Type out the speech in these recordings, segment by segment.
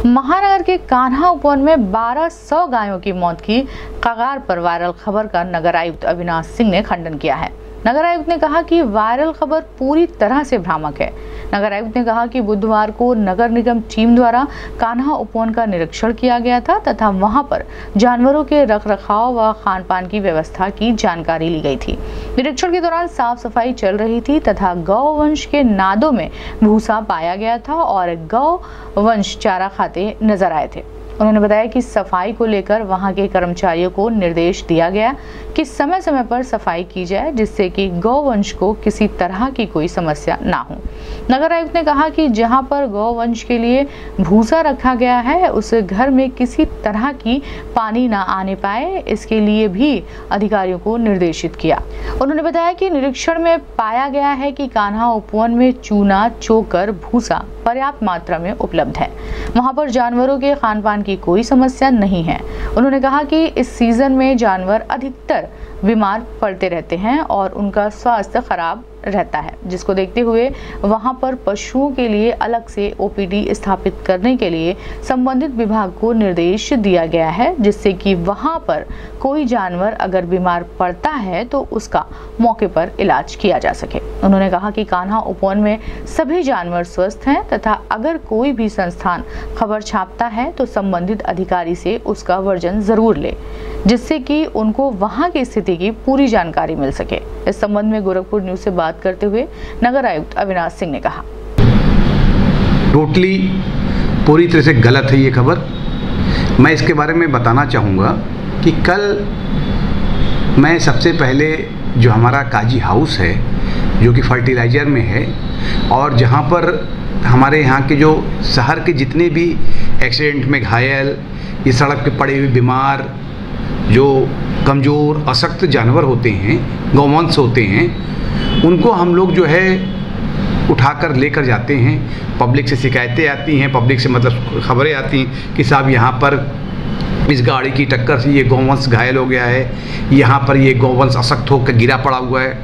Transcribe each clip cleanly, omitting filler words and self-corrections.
महानगर के कान्हा उपवन में 1200 गायों की मौत की कगार पर वायरल खबर का नगर आयुक्त अविनाश सिंह ने खंडन किया है। नगर आयुक्त ने कहा कि वायरल खबर पूरी तरह से भ्रामक है। नगर आयुक्त ने कहा कि बुधवार को नगर निगम टीम द्वारा कान्हा उपवन का निरीक्षण किया गया था तथा वहां पर जानवरों के रखरखाव व खान-पान की व्यवस्था की जानकारी ली गई थी। निरीक्षण के दौरान साफ सफाई चल रही थी तथा गौवंश के नादों में भूसा पाया गया था और गौवंश चारा खाते नजर आए थे। उन्होंने बताया कि सफाई को लेकर वहां के कर्मचारियों को निर्देश दिया गया कि समय समय पर सफाई की जाए जिससे कि गौवंश को किसी तरह की कोई समस्या ना हो। नगर आयुक्त ने कहा कि जहां पर गौवंश के लिए भूसा रखा गया है उस घर में किसी तरह की पानी ना आने पाए, इसके लिए भी अधिकारियों को निर्देशित किया। उन्होंने बताया कि निरीक्षण में पाया गया है कि कान्हा उपवन में चूना, चोकर, भूसा पर्याप्त मात्रा में उपलब्ध है। वहां पर जानवरों के खान-पान की कोई समस्या नहीं है। उन्होंने कहा कि इस सीजन में जानवर अधिकतर बीमार पड़ते रहते हैं और उनका स्वास्थ्य खराब रहता है, जिसको देखते हुए वहां पर पशुओं के लिए अलग से ओपीडी स्थापित करने के लिए संबंधित विभाग को निर्देश दिया गया है, जिससे कि वहां पर कोई जानवर अगर बीमार पड़ता है तो उसका मौके पर इलाज किया जा सके। उन्होंने कहा कि कान्हा उपवन में सभी जानवर स्वस्थ हैं तथा अगर कोई भी संस्थान खबर छापता है तो संबंधित अधिकारी से उसका वर्जन जरूर ले, जिससे कि उनको वहां की स्थिति की पूरी जानकारी मिल सके। इस संबंध में गोरखपुर न्यूज से बात करते हुए नगर आयुक्त अविनाश सिंह ने कहा, टोटली पूरी तरह से गलत है ये खबर। मैं इसके बारे में बताना चाहूँगा कि कल मैं सबसे पहले जो हमारा काजी हाउस है जो कि फर्टिलाइज़र में है और जहाँ पर हमारे यहाँ के जो शहर के जितने भी एक्सीडेंट में घायल, ये सड़क पे पड़े हुए बीमार, जो कमज़ोर अशक्त जानवर होते हैं, गौवंश होते हैं, उनको हम लोग जो है उठाकर लेकर जाते हैं। पब्लिक से शिकायतें आती हैं, पब्लिक से मतलब खबरें आती हैं कि साहब यहाँ पर इस गाड़ी की टक्कर से ये गौवंश घायल हो गया है, यहाँ पर ये गौवंश अशक्त होकर गिरा पड़ा हुआ है,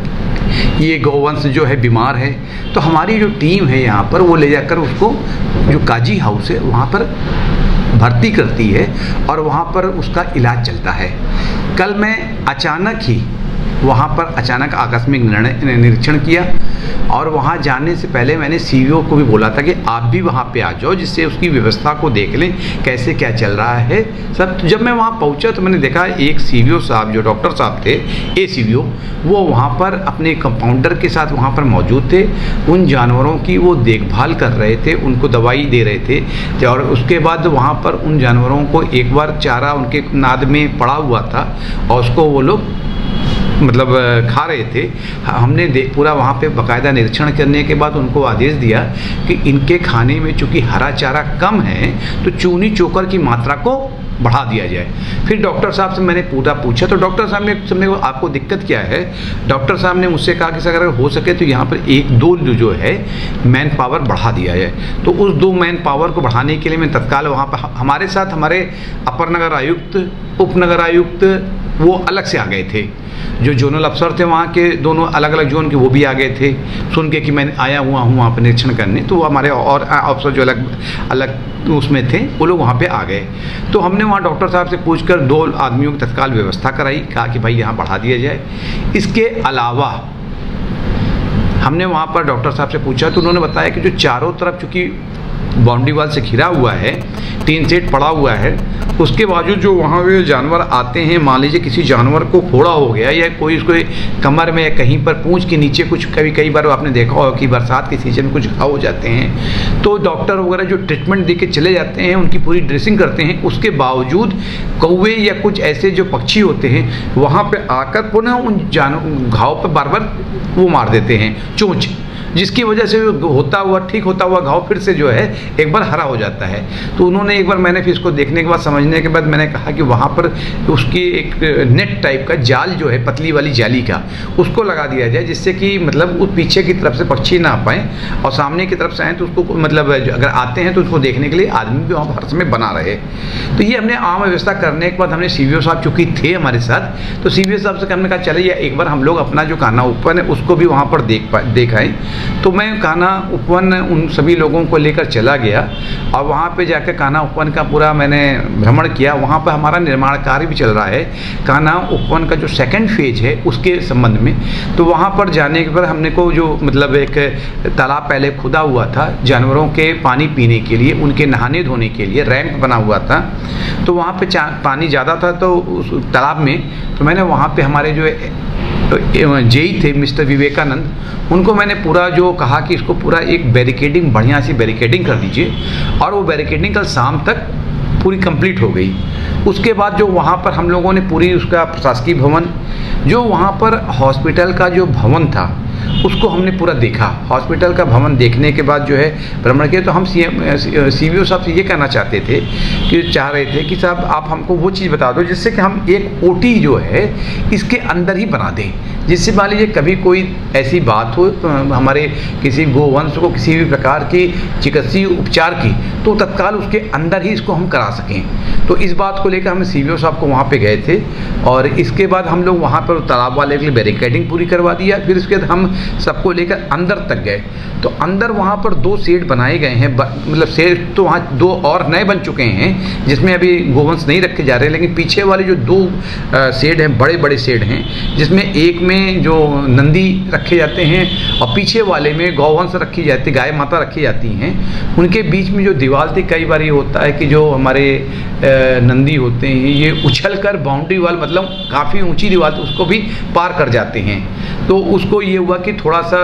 ये गौवंश जो है बीमार है। तो हमारी जो टीम है यहाँ पर वो ले जाकर उसको जो काजी हाउस है वहाँ पर भर्ती करती है और वहाँ पर उसका इलाज चलता है। कल मैं अचानक ही वहाँ पर आकस्मिक निरीक्षण किया और वहाँ जाने से पहले मैंने सीईओ को भी बोला था कि आप भी वहाँ पे आ जाओ, जिससे उसकी व्यवस्था को देख लें कैसे क्या चल रहा है सब। जब मैं वहाँ पहुँचा तो मैंने देखा एक सीईओ साहब जो डॉक्टर साहब थे, सीईओ, वो वहाँ पर अपने कंपाउंडर के साथ वहाँ पर मौजूद थे। उन जानवरों की वो देखभाल कर रहे थे, उनको दवाई दे रहे थे और उसके बाद वहाँ पर उन जानवरों को एक बार चारा उनके नाद में पड़ा हुआ था और उसको वो लोग मतलब खा रहे थे। हमने पूरा वहाँ पे बाकायदा निरीक्षण करने के बाद उनको आदेश दिया कि इनके खाने में चूँकि हरा चारा कम है तो चूनी चोकर की मात्रा को बढ़ा दिया जाए। फिर डॉक्टर साहब से मैंने पूछा तो डॉक्टर साहब ने समझे आपको दिक्कत क्या है। डॉक्टर साहब ने मुझसे कहा कि अगर हो सके तो यहाँ पर 1-2 जो है मैन पावर बढ़ा दिया जाए। तो उस 2 मैन पावर को बढ़ाने के लिए मैं तत्काल वहाँ पर हमारे साथ हमारे अपर नगर आयुक्त, उप नगर आयुक्त वो अलग से आ गए थे। जो जोनल अफसर थे वहाँ के दोनों अलग अलग जोन के वो भी आ गए थे। सुन के कि मैं आया हुआ हूँ वहाँ पर निरीक्षण करने, तो हमारे और अफसर जो अलग उसमें थे वो लोग वहाँ पे आ गए। तो हमने वहाँ डॉक्टर साहब से पूछकर 2 आदमियों की तत्काल व्यवस्था कराई, कहा कि भाई यहाँ बढ़ा दिया जाए। इसके अलावा हमने वहाँ पर डॉक्टर साहब से पूछा तो उन्होंने बताया कि जो चारों तरफ चूँकि बाउंड्री वाल से घिरा हुआ है, टीन सेट पड़ा हुआ है, उसके बावजूद जो वहाँ पे जानवर आते हैं, मान लीजिए किसी जानवर को फोड़ा हो गया या कोई उसको कमर में या कहीं पर पूंछ के नीचे कुछ कई बार आपने देखा हो कि बरसात के सीजन में कुछ घाव हो जाते हैं, तो डॉक्टर वगैरह जो ट्रीटमेंट दे के चले जाते हैं, उनकी पूरी ड्रेसिंग करते हैं। उसके बावजूद कौवे या कुछ ऐसे जो पक्षी होते हैं वहाँ पर आकर पुनः उन घाव पर बार बार वो मार देते हैं चोंच, जिसकी वजह से ठीक होता हुआ घाव फिर से जो है एक बार हरा हो जाता है। तो उन्होंने एक बार मैंने फिर इसको देखने के बाद समझने के बाद मैंने कहा कि वहाँ पर उसकी एक नेट टाइप का जाल जो है पतली वाली जाली का उसको लगा दिया जाए, जिससे कि मतलब उस पीछे की तरफ से पक्षी ना आ पाए और सामने की तरफ से आए तो उसको मतलब अगर आते हैं तो उसको देखने के लिए आदमी भी वहाँ हर समय बना रहे। तो ये हमने आम व्यवस्था करने के बाद हमने सीईओ साहब चूँकि थे हमारे साथ, तो सीईओ साहब से हमने कहा चलिए एक बार हम लोग अपना जो कान्हा उपवन है उसको भी वहाँ पर देख आए। तो मैं कान्हा उपवन उन सभी लोगों को लेकर चला गया और वहाँ पे जाकर कान्हा उपवन का पूरा मैंने भ्रमण किया। वहाँ पर हमारा निर्माण कार्य भी चल रहा है कान्हा उपवन का जो सेकंड फेज है उसके संबंध में। तो वहाँ पर जाने के बाद हमने को जो मतलब एक तालाब पहले खुदा हुआ था जानवरों के पानी पीने के लिए, उनके नहाने धोने के लिए रैंप बना हुआ था। तो वहाँ पे पानी ज़्यादा था तो उस तालाब में, तो मैंने वहाँ पे हमारे जो जेई थे मिस्टर विवेकानंद, उनको मैंने पूरा जो कहा कि इसको पूरा एक बैरिकेडिंग, बढ़िया सी बैरिकेडिंग कर दीजिए। और वो बैरिकेडिंग कल शाम तक पूरी कंप्लीट हो गई। उसके बाद जो वहाँ पर हम लोगों ने पूरी उसका प्रशासकीय भवन, जो वहाँ पर हॉस्पिटल का जो भवन था उसको हमने पूरा देखा। हॉस्पिटल का भवन देखने के बाद जो है भ्रमण किया। तो हम CBO साहब से ये कहना चाहते थे कि चाह रहे थे कि साहब आप हमको वो चीज़ बता दो जिससे कि हम एक OT जो है इसके अंदर ही बना दें, जिससे मान लीजिए कभी कोई ऐसी बात हो तो हमारे किसी गोवंश को किसी भी प्रकार की चिकित्सीय उपचार की, तो तत्काल उसके अंदर ही इसको हम करा सकें। तो इस बात को लेकर हम CBO साहब को वहाँ पे गए थे और इसके बाद हम लोग वहाँ पर तालाब वाले के लिए बैरिकेडिंग पूरी करवा दिया। फिर उसके बाद हम सबको लेकर अंदर तक गए। तो अंदर वहाँ पर 2 शेड बनाए गए हैं, मतलब शेड तो वहाँ 2 और नए बन चुके हैं जिसमें अभी गोवंश नहीं रखे जा रहे, लेकिन पीछे वाले जो 2 शेड हैं बड़े बड़े शेड हैं, जिसमें एक में जो नंदी रखे जाते हैं और पीछे वाले में गौवंश रखी जाती, गाय माता रखी जाती हैं। उनके बीच में जो दीवार थी, कई बार ये होता है कि जो हमारे नंदी होते हैं ये उछल कर बाउंड्री वाल, मतलब काफ़ी ऊंची दीवार थी, उसको भी पार कर जाते हैं। तो उसको ये हुआ कि थोड़ा सा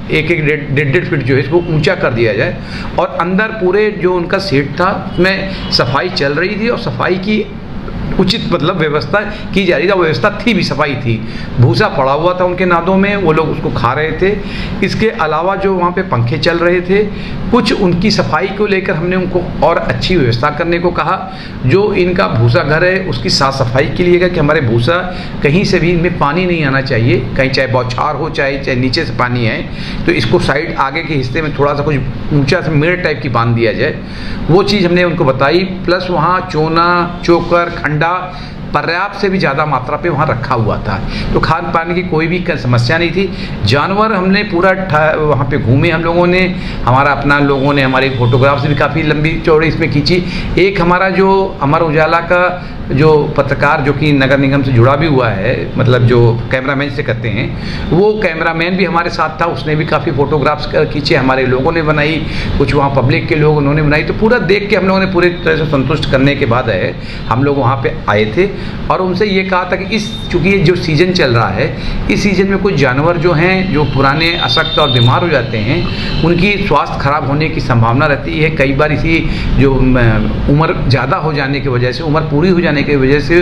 1-1 फीट जो है इसको ऊंचा कर दिया जाए। और अंदर पूरे जो उनका सेट था उसमें सफाई चल रही थी और सफाई की उचित मतलब व्यवस्था की जा रही थी। व्यवस्था थी भी, सफाई थी। भूसा पड़ा हुआ था उनके नादों में, वो लोग उसको खा रहे थे। इसके अलावा जो वहाँ पे पंखे चल रहे थे, कुछ उनकी सफाई को लेकर हमने उनको और अच्छी व्यवस्था करने को कहा। जो इनका भूसा घर है उसकी साफ़ सफाई के लिए कि हमारे भूसा कहीं से भी इनमें पानी नहीं आना चाहिए, कहीं चाहे बौछार हो चाहे नीचे से पानी आए, तो इसको साइड आगे के हिस्से में थोड़ा सा कुछ ऊँचा सा मेड़ टाइप की बांध दिया जाए। वो चीज़ हमने उनको बताई। प्लस वहाँ चोना, चोकर, खंडा पर्याप्त से भी ज़्यादा मात्रा पे वहाँ रखा हुआ था, तो खान पान की कोई भी समस्या नहीं थी। जानवर हमने पूरा वहाँ पे घूमे हम लोगों ने, हमारा अपना लोगों ने हमारी फोटोग्राफ्स भी काफ़ी लंबी चौड़ी इसमें खींची। एक हमारा जो अमर उजाला का जो पत्रकार जो कि नगर निगम से जुड़ा भी हुआ है, मतलब जो कैमरामैन से करते हैं, वो कैमरामैन भी हमारे साथ था, उसने भी काफ़ी फ़ोटोग्राफ्स खींचे, हमारे लोगों ने बनाई, कुछ वहाँ पब्लिक के लोग उन्होंने बनाई। तो पूरा देख के हम लोगों ने पूरी तरह से संतुष्ट करने के बाद है हम लोग वहाँ पे आए थे और उनसे ये कहा था कि चूँकि ये जो सीज़न चल रहा है, इस सीज़न में कुछ जानवर जो हैं जो पुराने अशक्त और बीमार हो जाते हैं, उनकी स्वास्थ्य खराब होने की संभावना रहती है। कई बार इसी जो उम्र ज़्यादा हो जाने की वजह से, उम्र पूरी हो जाने की वजह से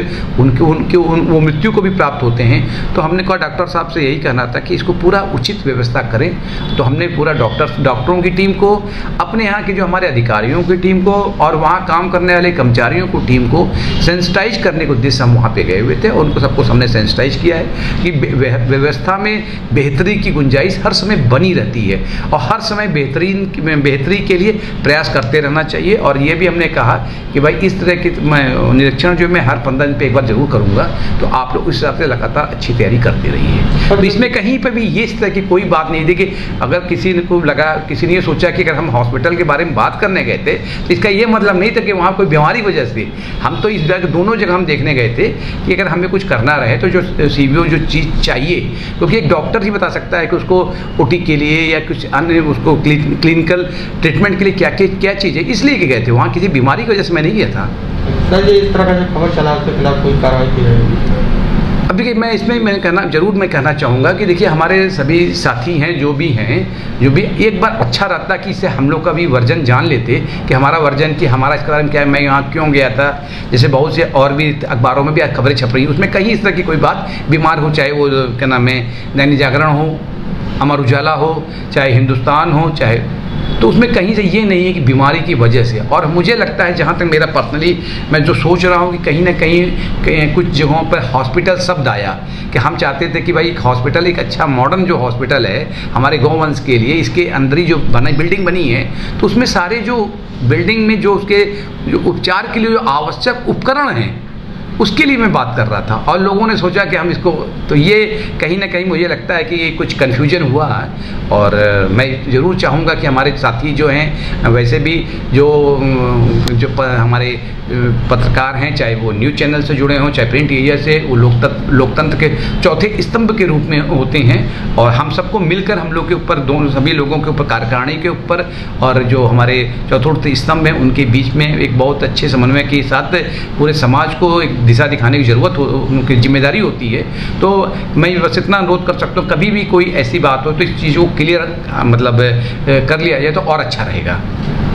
वो मृत्यु को भी प्राप्त होते हैं। तो हमने कहा डॉक्टर साहब से यही कहना था कि इसको पूरा उचित व्यवस्था करें। तो हमने पूरा डॉक्टरों की टीम को, अपने यहाँ के जो हमारे अधिकारियों की टीम को और वहाँ काम करने वाले कर्मचारियों को टीम को सेंसिटाइज करने को उद्देश्य हम वहाँ पे गए हुए थे। उनको सबको हमने सेंसिटाइज किया है कि व्यवस्था में बेहतरी की गुंजाइश हर समय बनी रहती है और हर समय बेहतरी के लिए प्रयास करते रहना चाहिए। और ये भी हमने कहा कि भाई इस तरह की निरीक्षण जो मैं हर 15 दिन पे एक बार जरूर करूँगा, तो आप लोग उस हिसाब से लगातार अच्छी तैयारी करते रहिए। तो इसमें कहीं पे भी ये इस तरह की कोई बात नहीं थी कि अगर किसी को लगा, किसी ने ये सोचा कि अगर हम हॉस्पिटल के बारे में बात करने गए थे तो इसका ये मतलब नहीं था कि वहाँ कोई बीमारी वजह से। हम तो इस जगह दोनों जगह हम देखने गए थे कि अगर हमें कुछ करना रहे तो जो CBO जो चीज़ चाहिए, क्योंकि एक डॉक्टर ही बता सकता है कि उसको OT के लिए या कुछ अन्य उसको क्लिनिकल ट्रीटमेंट के लिए क्या चीज़ है, इसलिए गए थे। वहाँ किसी बीमारी की वजह से मैं नहीं गया था। सर, ये इस तरह का जो खबर चला उसके खिलाफ कोई कार्रवाई की जाएगी? अब देखिए, मैं इसमें मैं कहना चाहूँगा कि देखिए हमारे सभी साथी हैं जो भी एक बार अच्छा रहता कि इससे हम लोग का भी वर्जन जान लेते कि हमारा वर्जन कि हमारा इसके बारे में क्या है, मैं यहाँ क्यों गया था। जैसे बहुत से और भी अखबारों में भी खबरें छप रही, उसमें कहीं इस तरह की कोई बात बीमार हो, चाहे वो क्या नाम है दैनिक जागरण हो, अमर उजाला हो, चाहे हिंदुस्तान हो, चाहे, तो उसमें कहीं से ये नहीं है कि बीमारी की वजह से। और मुझे लगता है, जहाँ तक मेरा पर्सनली मैं जो सोच रहा हूँ कि कहीं ना कहीं कुछ जगहों पर हॉस्पिटल शब्द आया कि हम चाहते थे कि भाई एक हॉस्पिटल, एक अच्छा मॉडर्न जो हॉस्पिटल है हमारे गौवंश के लिए, इसके अंदर ही जो बिल्डिंग बनी है, तो उसमें सारे जो बिल्डिंग में जो उसके जो उपचार के लिए जो आवश्यक उपकरण हैं उसके लिए मैं बात कर रहा था और लोगों ने सोचा कि हम इसको, तो ये कहीं ना कहीं मुझे लगता है कि ये कुछ कन्फ्यूजन हुआ है। और मैं ज़रूर चाहूँगा कि हमारे साथी जो हैं, वैसे भी जो हमारे पत्रकार हैं, चाहे वो न्यूज़ चैनल से जुड़े हों, चाहे प्रिंट एरिया से, वो लोकतंत्र के चौथे स्तंभ के रूप में होते हैं। और हम सबको मिलकर, हम लोग के ऊपर, दोनों सभी लोगों के ऊपर, कार्यकारिणी के ऊपर और जो हमारे चौथे स्तंभ हैं, उनके बीच में एक बहुत अच्छे समन्वय के साथ पूरे समाज को एक दिशा दिखाने की ज़रूरत हो, उनकी जिम्मेदारी होती है। तो मैं बस इतना अनुरोध कर सकता हूँ, कभी भी कोई ऐसी बात हो तो इस चीज़ को क्लियर मतलब कर लिया जाए तो और अच्छा रहेगा।